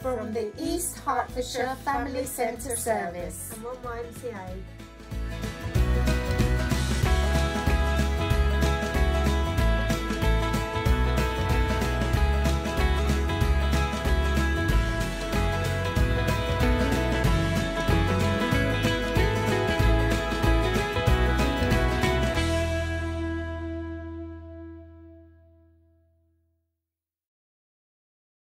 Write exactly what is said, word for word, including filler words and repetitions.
from the East Hertfordshire Family Centre Service and one Y M C A.